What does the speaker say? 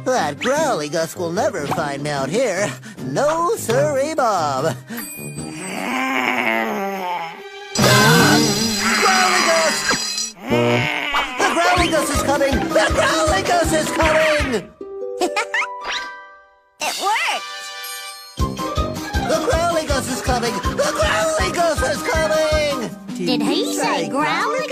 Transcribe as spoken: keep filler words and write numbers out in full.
But GROWLYGUS will never find me out here. No siree, Bob. GROWLYGUS! The GROWLYGUS is coming! The GROWLYGUS is coming! It worked! The GROWLYGUS is coming! The GROWLYGUS is coming! Did he say GROWLYGUS?